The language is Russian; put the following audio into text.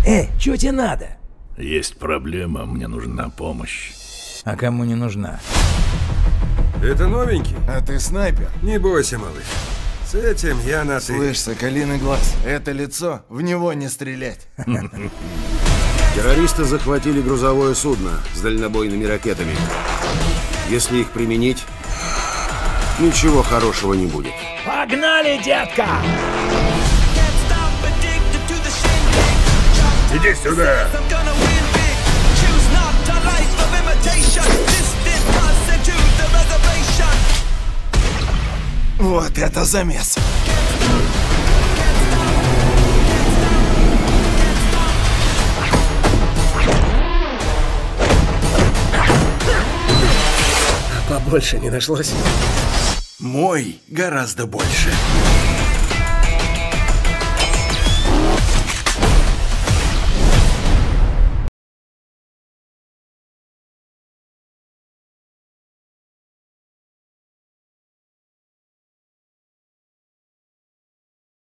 Чё тебе надо? Есть проблема, мне нужна помощь. А кому не нужна? Это новенький? А ты снайпер? Не бойся, малыш. С этим я на «ты». Слышь, соколиный глаз, это лицо, в него не стрелять. Террористы захватили грузовое судно с дальнобойными ракетами. Если их применить, ничего хорошего не будет. Погнали, детка! Иди сюда! Вот это замес! Побольше не нашлось? Мой гораздо больше.